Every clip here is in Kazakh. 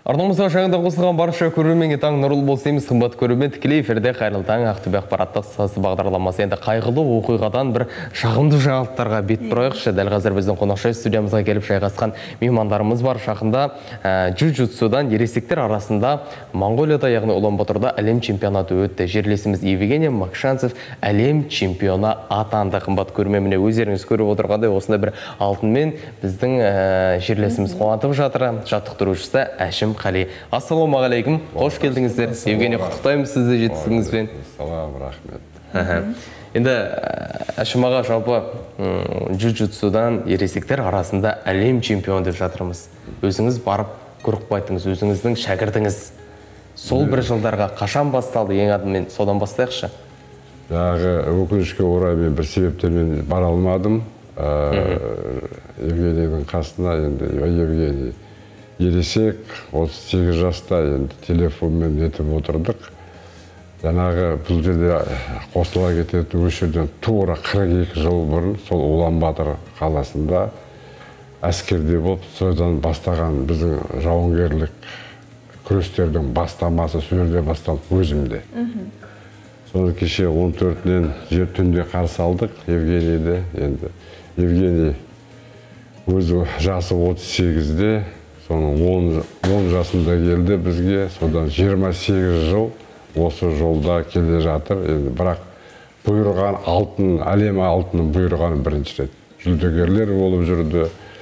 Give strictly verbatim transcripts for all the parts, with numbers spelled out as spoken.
Арнамызға жаңында қосылған барша көрерменге таң нұрлы болсын дейміз. Қымбат көрермен, тікелей эфирде қайырлы таң Ақтөбе ақпараттық сазы бағдарламасы. Енді қайғылы оқиғадан бір жағымды жаңалықтарға бет бұрайықшы. Дәл қазір біздің қонақжай студиямызға келіп жайғасқан меймандарымыз бар. Жақында джиу-джитсудан ересектер арасында Монғолияда, яғни Улан-Баторда әлем чемпионаты өтті. Жерлесіміз Евгений Макшанцев әлем чемпионы атанды. Қымбат көрермен, міне өздеріңіз көріп отырғандай осындай бір алтынмен біздің жерлесіміз қуантып жатыр. Жаттықтырушысы Әшім Қали. Ассалаумағалейкум, қош келдіңіздер. Евгений, құттықтаймыз сізді жетістігіңізбен. Салам, рахмет. Енді Әшім аға, жалпы джиу-джитсудан ересектер арасында әлем чемпионы деп жатырмыз. Өзіңіз барып көріп қайтыңыз, өзіңіздің шәкіртіңіз. Сол бір жылдарға қашан басталды, ең адымен содан бастайықшы? Яғы өкінішке орай мен бір себептермен бара алмадым. Евгенийдің қасына, енді Евгений ересек, отыз сегіз жаста, енді телефонмен нетіп отырдық. Жаңағы бұл жерде қосыла кететін өшірден тура қырық екі жыл бұрын сол Улан-Батор қаласында әскерде болып, содан бастаған біздің жауынгерлік күрестердің бастамасы сөйледе басталып өзімде. Соны кеше он төртінен жер түнде қарсы алдық Евгенийді. Енді Евгений өзі жасы отыз сегізде, соның он жасында келді бізге, содан жиырма сегіз жыл осы жолда келе жатыр. Бірақ бұйырған алтын, әлем алтынын бұйырған бірінші рет. Жүлдегерлер болып жүрді.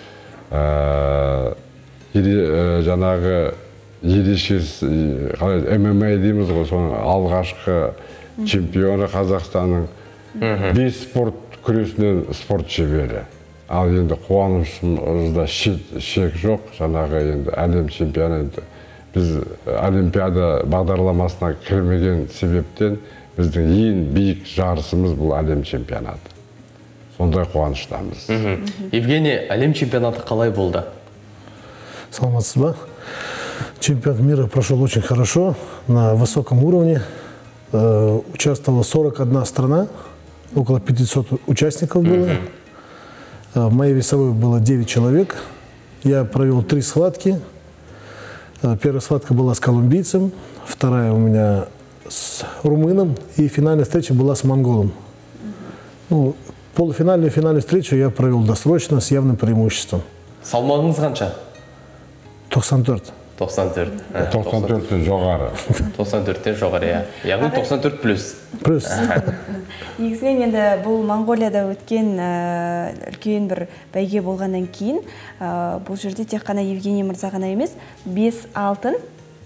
Жаңағы ерешес, эм эм а дейміз ғой, соның алғашқы чемпионы Қазақстанның бес спорт күресінен спорт шебері. Ал енді қуанышымызда шек жоқ, жаңағы енді әлем чемпионы. Біз олимпиада бағдарламасына кірмеген себептен біздің ең биік жарысымыз бұл әлем чемпионаты. Сондай қуаныштамыз. Евгений, әлем чемпионаты қалай болды? Саламатсыз ба? Чемпионат мира прошел очень хорошо, на высоком уровне. Участвовала сорок одна страна, около пятисот участников было. В моей весовой было девять человек. Я провел три схватки. Первая схватка была с колумбийцем, вторая у меня с румыном, и финальная встреча была с монголом. Ну, полуфинальную и финальную встречу я провел досрочно, с явным преимуществом. Салмағыңыз қанша? тоқсан төрт. тоқсан төрт. тоқсан төрттен жоғары. тоқсан төрттен жоғары, иә. Яғни тоқсан төрт плюс. Плюс. Негізінен енді бұл Монғолияда өткен үлкен бір бәйге болғаннан кейін, бұл жерде тек қана Евгений мырза ғана емес, бес алтын,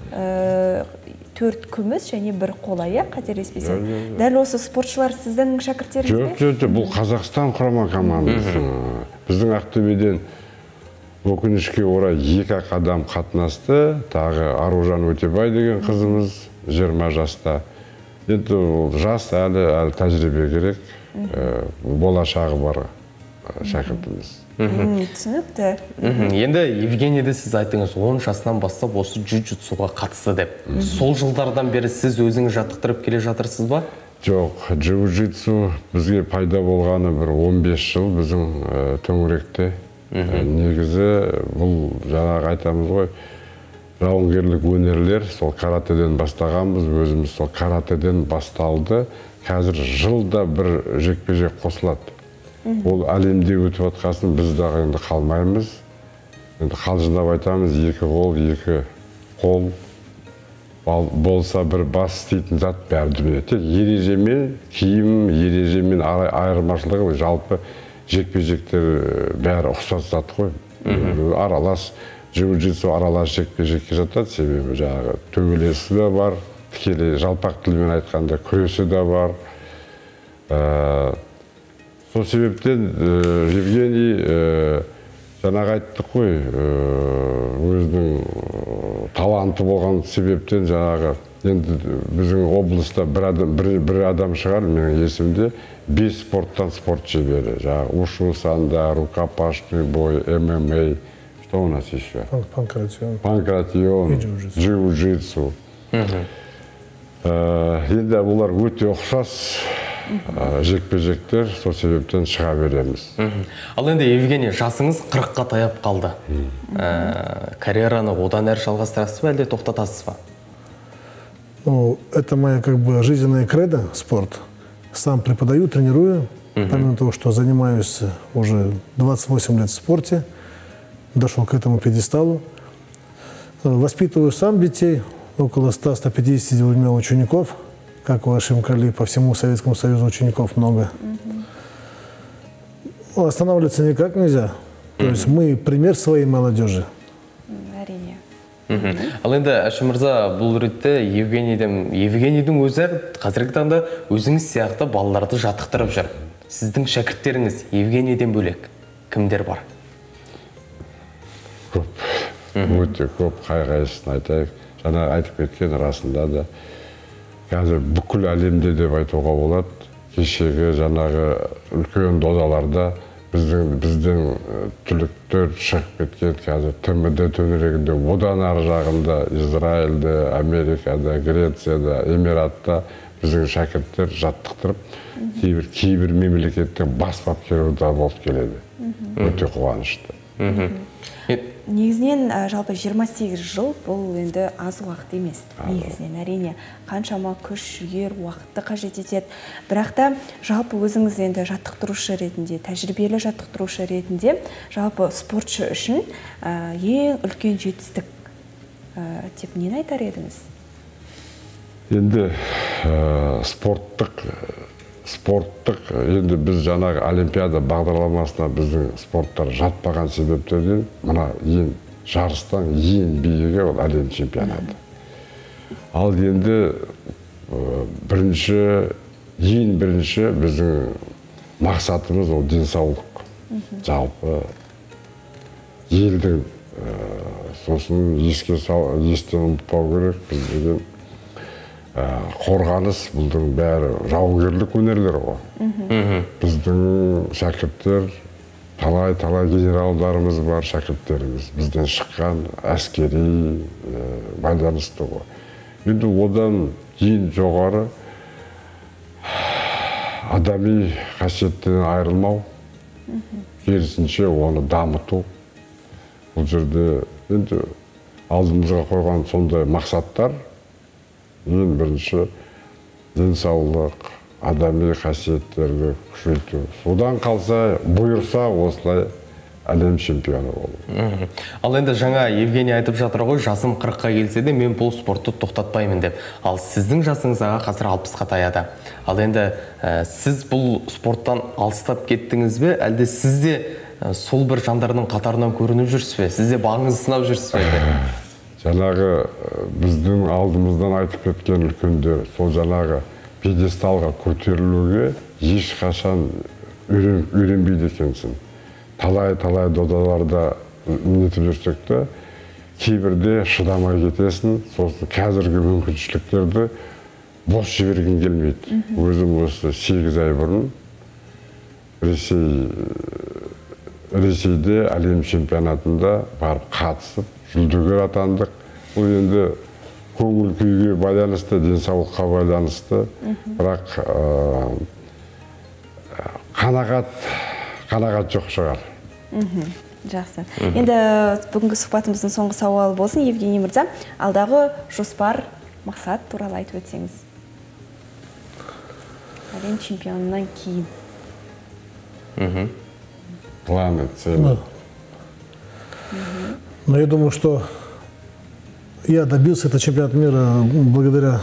төрт күміс және бір қола, иә, қателеспесем. Дәл осы спортшылар сіздің шәкірттеріңіз бе? Жоқ, жоқ, бұл Қазақстан құрама командасы. Біздің Ақтөбеден өкінішке орай екі ақ адам қатынасты. Тағы Аружан Өтебай деген қызымыз жиырма жаста. Енді жас әлі әлі тәжірибе керек, болашағы бар шәкіртіміз. Түсінікті. Енді Евгенийді сіз айтыңыз, он жасынан бастап осы джиу-джитсуға қатысты деп. Сол жылдардан бері сіз өзіңіз жаттықтырып келе жатырсыз ба? Жоқ, джиу-джитсу бізге пайда болғаны бір он бес жыл біздің төңіректе. Негізі бұл жаңағы айтамыз ғой, жауынгерлік өнерлер, сол каратеден бастағанбыз, өзіміз сол каратеден басталды. Қазір жылда бір жекпе-жек қосылады. Ол әлемде өтіп атқасын біз дағы енді қалмаймыз. Енді қалжыңдап айтамыз, екі қол, екі қол болса бір бас істейтін зат бәрі дүние. Тек ережемен, киім, ережемен айырмашылығы жалпы жекпе-жектер бәрі ұқсас зат қой. Аралас, джиу-джитсу аралас жекпе-жекке жатады, себебі жаңағы төбелесі де бар, тікелей жалпақ тілмен айтқанда күресі де бар. Сол себептен Евгений жаңағы айттық қой, өзінің таланты болған себептен жаңағы енді біздің облыста бір адам шығар, менің есімде бес спорттан спорт шебері. Жаңағы ушу, санда, рукопашный бой, эм эм а. Что у нас еще? Панкратион. Панкратион, джиу-джитсу. Енді олар өте ұқсас жекпе-жектер сол себептен шыға береміз. Ал енді Евгений, жасыңыз қырыққа таяп қалды. Карьераны одан әрі жалғастырасыз ба, әлде тоқтатасыз ба? Ну, это моя как бы жизненная кредо, спорт. Сам преподаю, тренирую. Помимо того, что занимаюсь уже двадцать восемь лет в спорте, дошел к этому пьедесталу. Воспитываю сам детей, около ста — ста пятидесяти учеников. Как у вашим коллег, по всему Советскому Союзу учеников много. Mm-hmm. Останавливаться никак нельзя. Mm-hmm. То есть мы пример своей молодежи. Әрине. Ал енді Әшім мырза, бұл ретте Евгенийдің өзі қазіргі таңда өзіңіз сияқты балаларды жаттықтырып жүр. Сіздің шәкірттеріңіз Евгенийден бөлек кімдер бар? Көп. Өте көп, қай-қайсысын айтайық. Жаңа айтып кеткен расында да қазір бүкіл әлемде деп айтуға болады. Кешегі жаңағы үлкен додаларда біздің біздің түлектер шығып кеткен. Қазір Т М Д төңірегінде одан ары жағында Израильде, Америкада, Грецияда, Эмиратта біздің шәкірттер жаттықтырып, кейбір кейбір мемлекеттің бас бапкері болып келеді. Өте қуанышты. Негізінен жалпы жиырма сегіз жыл бұл енді аз уақыт емес. Негізінен әрине қаншама күш, жігер, уақытты қажет етеді. Бірақ та жалпы өзіңіз енді жаттықтырушы ретінде, тәжірибелі жаттықтырушы ретінде жалпы спортшы үшін ең үлкен жетістік деп нені айтар едіңіз? Енді спорттық спорттық енді біз жаңағы олимпиада бағдарламасына біздің спорттар жатпаған себептерден мына ең жарыстан ең биігі ол әлем чемпионаты. Ал енді бірінші ең бірінші біздің мақсатымыз ол денсаулық. Жалпы елдің сосын еске естен ұмытпау керек біздің қорғаныс бұлдың бәрі жауынгерлік өнерлер ғой. Біздің шәкірттер, талай-талай генералдарымыз бар шәкірттеріміз. Бізден шыққан әскери байланысты ғой. Енді одан ең жоғары адами қасиеттен айырылмау, керісінше оны дамыту. Бұл жерде енді алдымызға қойған сондай мақсаттар ең бірінші денсаулық, адами қасиеттерді күшейту. Содан қалса, бұйырса осылай әлем чемпионы болу. Ал енді жаңа Евгений айтып жатыр ғой, жасым қырыққа келсе де мен бұл спортты тоқтатпаймын деп. Ал сіздің жасыңызға қазір алпысқа таяды. Ал енді сіз бұл спорттан алыстап кеттіңіз бе, әлде сіз де сол бір жандардың қатарынан көрініп жүрсіз бе? Сіз де бағыңызды сынап жүрсіз бе? Жаңағы біздің алдымыздан айтып кеткен үлкендер, сол жаңағы пьедесталға көтерілуге ешқашан үйренбейді екенсің. Талай-талай додаларда нетіп жүрсек те, кейбірде шыдамай кетесің, сосын қазіргі мүмкіншіліктерді бос жіберген келмейді. Өзім осы сегіз ай бұрын Ресейде әлем чемпионатында барып қатысып, жүлдегер атандық. Бұл енді көңіл күйге байланысты, денсаулыққа байланысты, бірақ қанағат қанағат жоқ шығар. Жақсы. Енді бүгінгі сұхбатымыздың соңғы сауалы болсын, Евгений мырза, алдағы жоспар, мақсат туралы айтып өтсеңіз. Әлем чемпионынан кейін. Планы, цели. Но я думаю, что я добился этого чемпионата мира благодаря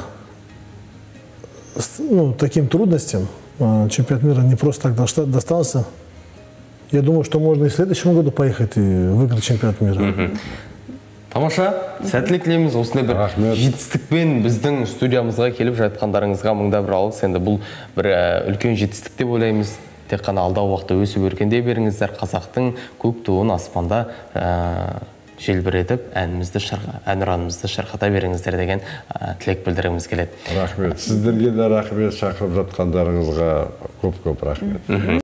ну, таким трудностям. Чемпионат мира не просто так достался. Я думаю, что можно и в следующем году поехать и выиграть чемпионат мира. Тамаша, сәттілік тілейміз. Осындай бір жетістікпен біздің студиямызға келіп жатқандарыңызға мыңда бір алғыс. Енді бұл бір үлкен жетістік деп ойлаймыз. Тек қана алдағы уақытта өсіп өркендей беріңіздер. Қазақтың көк туын аспанда желбіретіп, әнұранымызды шырқата беріңіздер деген тілек білдіргіміз келеді. Рахмет. Сіздерге де рахмет, шақырып жатқандарыңызға көп-көп рахмет.